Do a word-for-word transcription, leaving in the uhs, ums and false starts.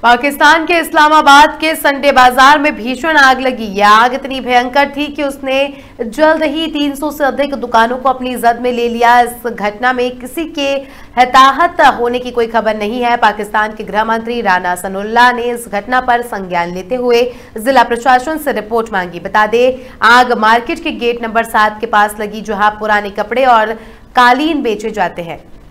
पाकिस्तान के इस्लामाबाद के संडे बाजार में भीषण आग लगी। यह आग इतनी भयंकर थी कि उसने जल्द ही तीन सौ से अधिक दुकानों को अपनी जद में ले लिया। इस घटना में किसी के हताहत होने की कोई खबर नहीं है। पाकिस्तान के गृह मंत्री राना सनाउल्लाह ने इस घटना पर संज्ञान लेते हुए जिला प्रशासन से रिपोर्ट मांगी। बता दें, आग मार्केट के गेट नंबर सात के पास लगी, जहां पुराने कपड़े और कालीन बेचे जाते हैं।